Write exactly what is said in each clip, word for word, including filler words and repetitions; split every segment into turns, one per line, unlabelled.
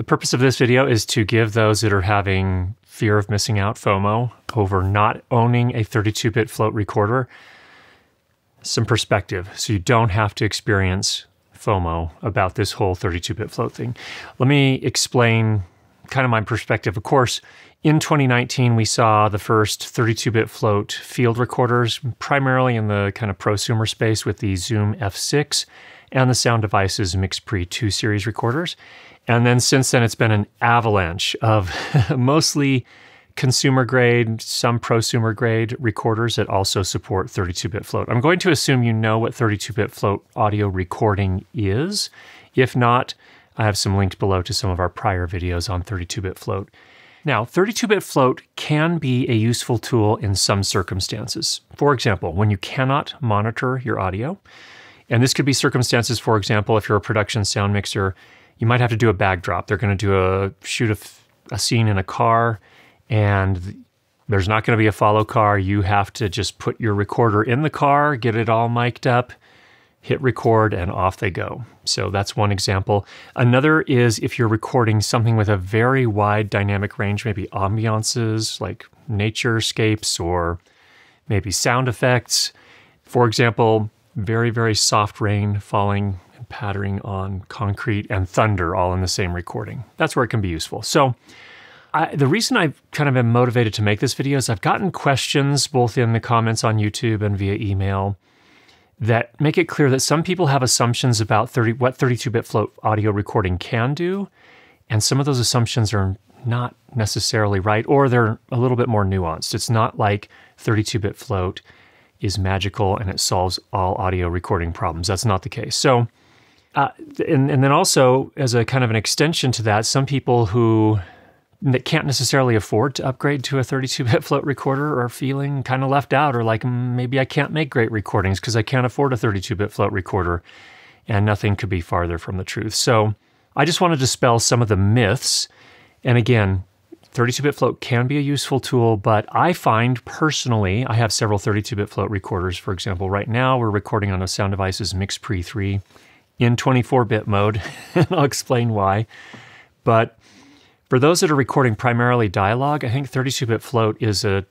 The purpose of this video is to give those that are having fear of missing out, FOMO, over not owning a thirty-two bit float recorder, some perspective, so you don't have to experience FOMO about this whole thirty-two bit float thing. Let me explain kind of my perspective. Of course, in twenty nineteen, we saw the first thirty-two bit float field recorders, primarily in the kind of prosumer space with the Zoom F six and the Sound Devices MixPre I two series recorders. And then since then, it's been an avalanche of mostly consumer grade, some prosumer grade recorders that also support thirty-two bit float. I'm going to assume you know what thirty-two bit float audio recording is. If not, I have some links below to some of our prior videos on thirty-two bit float. Now, thirty-two bit float can be a useful tool in some circumstances. For example, when you cannot monitor your audio, and this could be circumstances, for example, if you're a production sound mixer, you might have to do a bag drop. They're going to do a shoot a, a scene in a car, and there's not going to be a follow car. You have to just put your recorder in the car, get it all mic'd up, hit record, and off they go. So that's one example. Another is if you're recording something with a very wide dynamic range, maybe ambiances like naturescapes or maybe sound effects. For example, very, very soft rain falling and pattering on concrete and thunder all in the same recording. That's where it can be useful. So I, the reason I've kind of been motivated to make this video is I've gotten questions both in the comments on YouTube and via email that make it clear that some people have assumptions about thirty, what thirty-two bit float audio recording can do, and some of those assumptions are not necessarily right, or they're a little bit more nuanced. It's not like thirty-two bit float is magical and it solves all audio recording problems. That's not the case. So, uh, and, and then also, as a kind of an extension to that, some people who that can't necessarily afford to upgrade to a thirty-two bit float recorder are feeling kind of left out, or like, mm, maybe I can't make great recordings because I can't afford a thirty-two bit float recorder, and nothing could be farther from the truth. So I just want to dispel some of the myths. And again, thirty-two bit float can be a useful tool, but I find personally, I have several thirty-two bit float recorders. For example, right now we're recording on a Sound Devices MixPre I three in twenty-four bit mode, and I'll explain why. But for those that are recording primarily dialogue, I think thirty-two bit float is a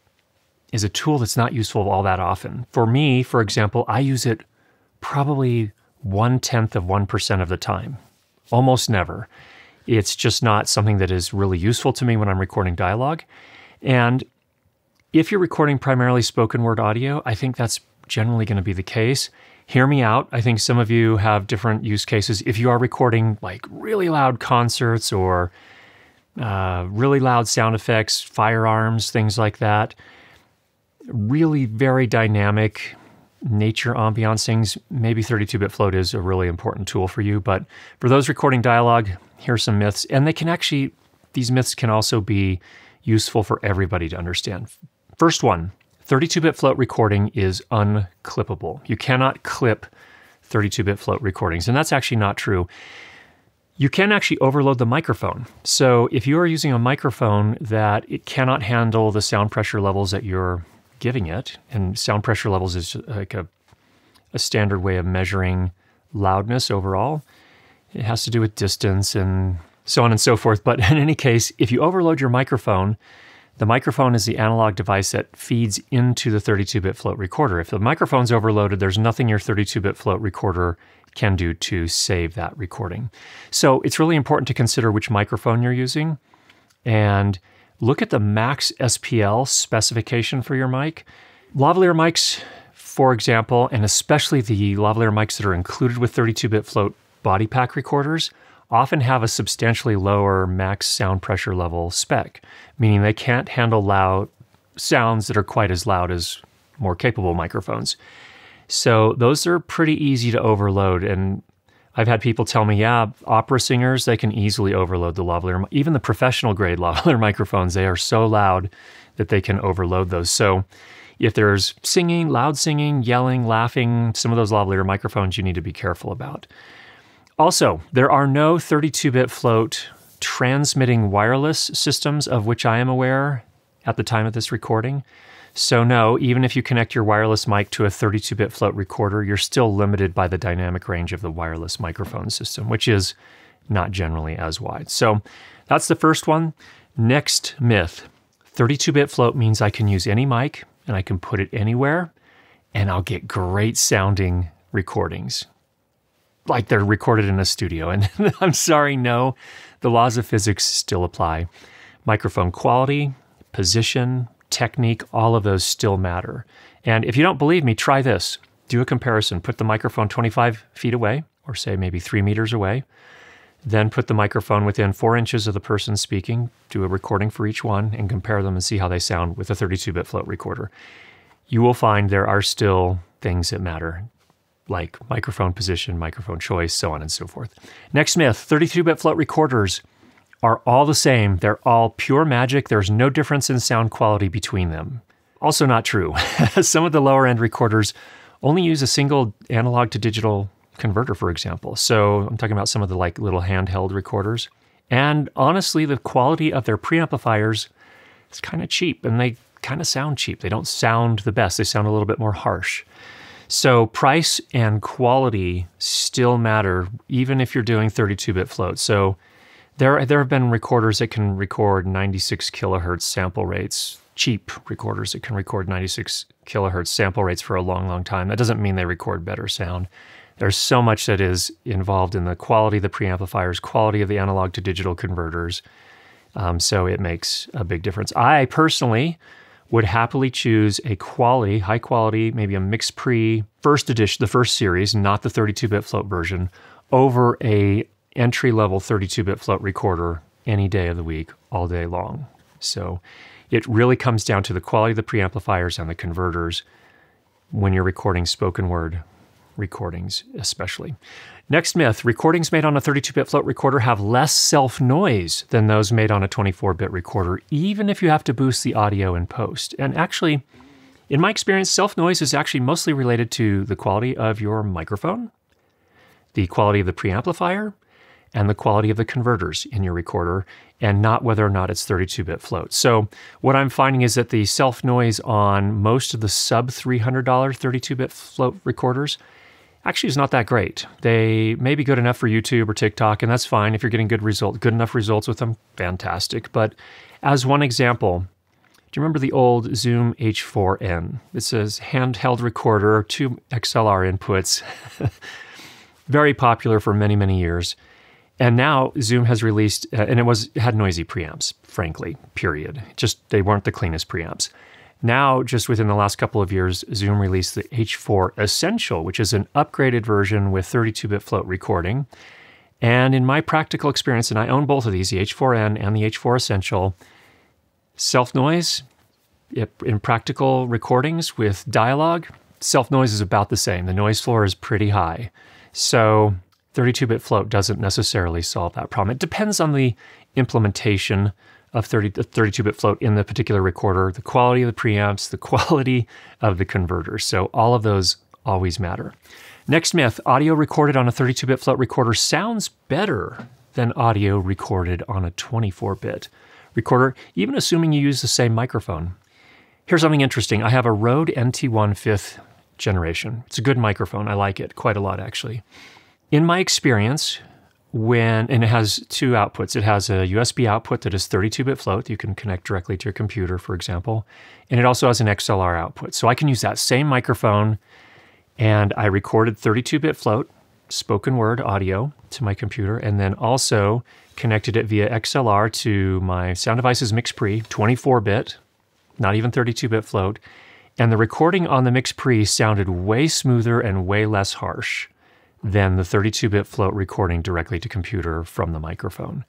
is a tool that's not useful all that often. For me, for example, I use it probably one-tenth of one percent of the time, almost never. It's just not something that is really useful to me when I'm recording dialogue. And if you're recording primarily spoken word audio, I think that's generally going to be the case. Hear me out. I think some of you have different use cases. If you are recording like really loud concerts or uh, really loud sound effects, firearms, things like that, really very dynamic nature ambiance things, maybe thirty-two bit float is a really important tool for you. But for those recording dialogue, here's some myths. And they can actually, these myths can also be useful for everybody to understand. First one, thirty-two bit float recording is unclippable. You cannot clip thirty-two bit float recordings, and that's actually not true. You can actually overload the microphone. So if you are using a microphone that it cannot handle the sound pressure levels that you're giving it, and sound pressure levels is like a, a standard way of measuring loudness overall. It has to do with distance and so on and so forth. But in any case, if you overload your microphone, the microphone is the analog device that feeds into the thirty-two bit float recorder. If the microphone's overloaded, there's nothing your thirty-two bit float recorder can do to save that recording. So it's really important to consider which microphone you're using and look at the max S P L specification for your mic. Lavalier mics, for example, and especially the lavalier mics that are included with thirty-two bit float body pack recorders, often have a substantially lower max sound pressure level spec, meaning they can't handle loud sounds that are quite as loud as more capable microphones. So those are pretty easy to overload. And I've had people tell me, yeah, opera singers, they can easily overload the lavalier, even the professional grade lavalier microphones, they are so loud that they can overload those. So if there's singing, loud singing, yelling, laughing, some of those lavalier microphones you need to be careful about. Also, there are no thirty-two bit float transmitting wireless systems of which I am aware at the time of this recording. So no, even if you connect your wireless mic to a thirty-two bit float recorder, you're still limited by the dynamic range of the wireless microphone system, which is not generally as wide. So that's the first one. Next myth, thirty-two bit float means I can use any mic and I can put it anywhere and I'll get great sounding recordings, like they're recorded in a studio. And I'm sorry, no, the laws of physics still apply. Microphone quality, position, technique, all of those still matter. And if you don't believe me, try this. Do a comparison. Put the microphone twenty-five feet away, or say maybe three meters away. Then put the microphone within four inches of the person speaking, do a recording for each one, and compare them and see how they sound with a thirty-two bit float recorder. You will find there are still things that matter, like microphone position, microphone choice, so on and so forth. Next myth, thirty-two bit float recorders are all the same. They're all pure magic. There's no difference in sound quality between them. Also not true. Some of the lower end recorders only use a single analog to digital converter, for example. So I'm talking about some of the like little handheld recorders. And honestly, the quality of their preamplifiers is kind of cheap, and they kind of sound cheap. They don't sound the best. They sound a little bit more harsh. So price and quality still matter, even if you're doing thirty-two bit float. So there, there have been recorders that can record ninety-six kilohertz sample rates, cheap recorders that can record ninety-six kilohertz sample rates for a long, long time. That doesn't mean they record better sound. There's so much that is involved in the quality of the preamplifiers, quality of the analog to digital converters. Um, so it makes a big difference. I personally would happily choose a quality, high quality, maybe a MixPre first edition, the first series, not the thirty-two bit float version, over a entry-level thirty-two bit float recorder any day of the week, all day long. So it really comes down to the quality of the preamplifiers and the converters when you're recording spoken word recordings, especially. Next myth, recordings made on a thirty-two bit float recorder have less self-noise than those made on a twenty-four bit recorder, even if you have to boost the audio in post. And actually, in my experience, self-noise is actually mostly related to the quality of your microphone, the quality of the preamplifier, and the quality of the converters in your recorder, and not whether or not it's thirty-two bit float. So what I'm finding is that the self-noise on most of the sub three hundred dollar thirty-two bit float recorders actually is not that great. They may be good enough for YouTube or TikTok, and that's fine. If you're getting good results, good enough results with them, fantastic. But as one example, do you remember the old Zoom H four N? It's a handheld recorder, two X L R inputs, very popular for many, many years. And now Zoom has released, uh, and it was it had noisy preamps, frankly, period. Just, they weren't the cleanest preamps. Now, just within the last couple of years, Zoom released the H four Essential, which is an upgraded version with thirty-two bit float recording. And in my practical experience, and I own both of these, the H four N and the H four Essential, self-noise, in practical recordings with dialogue, self-noise is about the same. The noise floor is pretty high. So thirty-two bit float doesn't necessarily solve that problem. It depends on the implementation of thirty-two bit float in the particular recorder, the quality of the preamps, the quality of the converters. So all of those always matter. Next myth, audio recorded on a thirty-two bit float recorder sounds better than audio recorded on a twenty-four bit recorder, even assuming you use the same microphone. Here's something interesting. I have a Rode N T one fifth generation. It's a good microphone. I like it quite a lot, actually. In my experience, when, and it has two outputs. It has a U S B output that is thirty-two bit float. You can connect directly to your computer, for example. And it also has an X L R output. So I can use that same microphone, and I recorded thirty-two bit float, spoken word audio to my computer, and then also connected it via X L R to my Sound Devices MixPre I, twenty-four bit, not even thirty-two bit float. And the recording on the MixPre I sounded way smoother and way less harsh than the thirty-two bit float recording directly to computer from the microphone.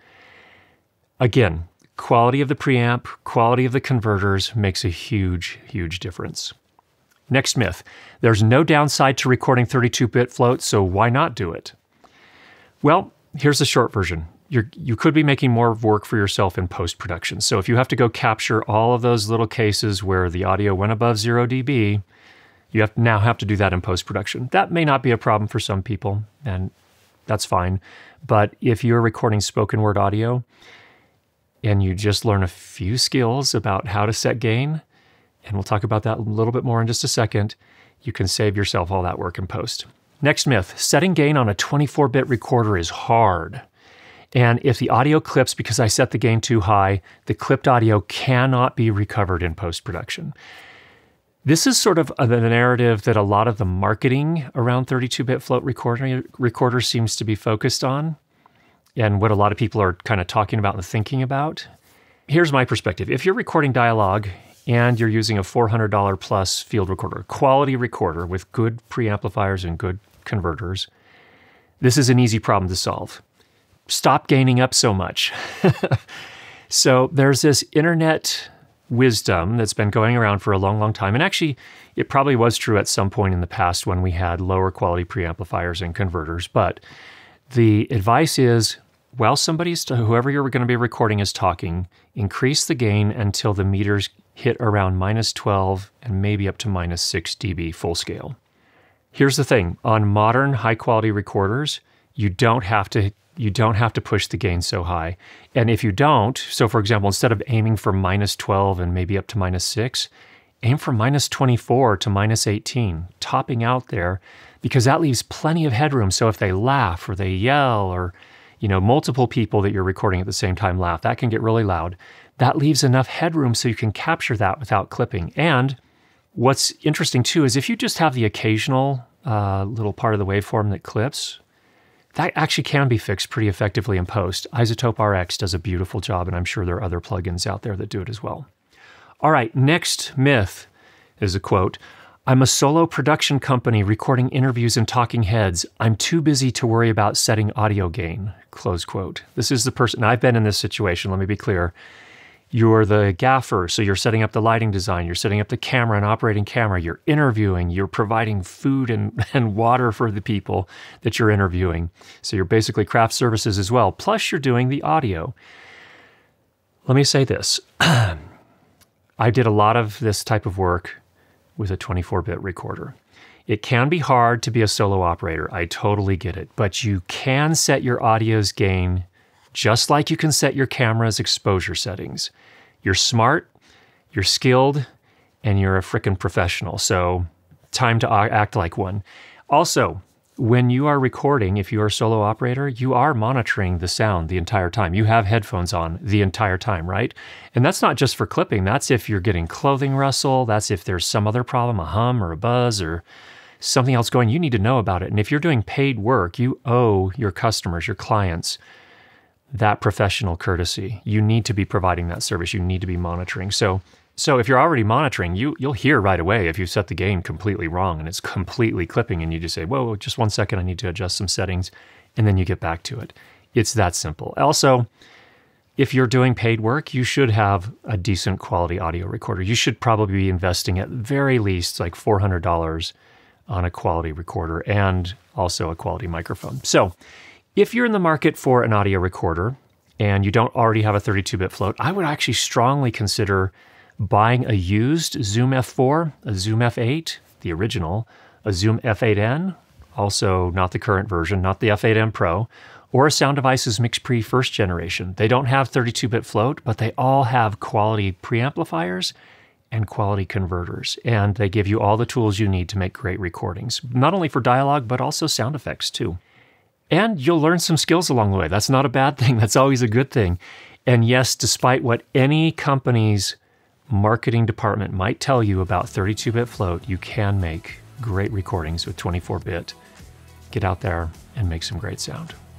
Again, quality of the preamp, quality of the converters makes a huge, huge difference. Next myth, there's no downside to recording thirty-two bit float, so why not do it? Well, here's the short version. You're, you could be making more work for yourself in post-production. So if you have to go capture all of those little cases where the audio went above zero D B, you have now have to do that in post-production. That may not be a problem for some people, and that's fine. But if you're recording spoken word audio and you just learn a few skills about how to set gain, and we'll talk about that a little bit more in just a second, you can save yourself all that work in post. Next myth, setting gain on a twenty-four bit recorder is hard. And if the audio clips because I set the gain too high, the clipped audio cannot be recovered in post-production. This is sort of the narrative that a lot of the marketing around thirty-two bit float recorder, recorder seems to be focused on, and what a lot of people are kind of talking about and thinking about. Here's my perspective. If you're recording dialogue and you're using a four hundred dollars plus field recorder, quality recorder with good preamplifiers and good converters, this is an easy problem to solve. Stop gaining up so much. So there's this internet wisdom that's been going around for a long, long time. And actually, it probably was true at some point in the past when we had lower quality preamplifiers and converters. But the advice is, while somebody's, whoever you're going to be recording is talking, increase the gain until the meters hit around minus twelve and maybe up to minus six dB full scale. Here's the thing. On modern high quality recorders, you don't have to You don't have to push the gain so high. And if you don't, so for example, instead of aiming for minus twelve and maybe up to minus six, aim for minus twenty-four to minus eighteen, topping out there, because that leaves plenty of headroom. So if they laugh or they yell or, you know, multiple people that you're recording at the same time laugh, that can get really loud. That leaves enough headroom so you can capture that without clipping. And what's interesting too is if you just have the occasional uh, little part of the waveform that clips, that actually can be fixed pretty effectively in post. Isotope R X does a beautiful job, and I'm sure there are other plugins out there that do it as well. All right, next myth is a quote. I'm a solo production company recording interviews and talking heads. I'm too busy to worry about setting audio gain, close quote. This is the person, I've been in this situation, let me be clear. You're the gaffer, so you're setting up the lighting design, you're setting up the camera and operating camera, you're interviewing, you're providing food and, and water for the people that you're interviewing. So you're basically craft services as well, plus you're doing the audio. Let me say this. I did a lot of this type of work with a twenty-four bit recorder. It can be hard to be a solo operator, I totally get it, but you can set your audio's gain just like you can set your camera's exposure settings. You're smart, you're skilled, and you're a frickin' professional. So time to act like one. Also, when you are recording, if you are a solo operator, you are monitoring the sound the entire time. You have headphones on the entire time, right? And that's not just for clipping. That's if you're getting clothing rustle. That's if there's some other problem, a hum or a buzz or something else going. You need to know about it. And if you're doing paid work, you owe your customers, your clients, that professional courtesy. You need to be providing that service. You need to be monitoring. So, so if you're already monitoring, you, you'll hear right away if you set the gain completely wrong and it's completely clipping and you just say, whoa, just one second, I need to adjust some settings, and then you get back to it. It's that simple. Also, if you're doing paid work, you should have a decent quality audio recorder. You should probably be investing at very least like four hundred dollars on a quality recorder and also a quality microphone. So, if you're in the market for an audio recorder and you don't already have a thirty-two bit float, I would actually strongly consider buying a used Zoom F four, a Zoom F eight, the original, a Zoom F eight N, also not the current version, not the F eight M Pro, or a Sound Devices MixPre I first generation. They don't have thirty-two bit float, but they all have quality preamplifiers and quality converters. And they give you all the tools you need to make great recordings, not only for dialogue, but also sound effects too. And you'll learn some skills along the way. That's not a bad thing. That's always a good thing. And yes, despite what any company's marketing department might tell you about thirty-two bit float, you can make great recordings with twenty-four bit. Get out there and make some great sound.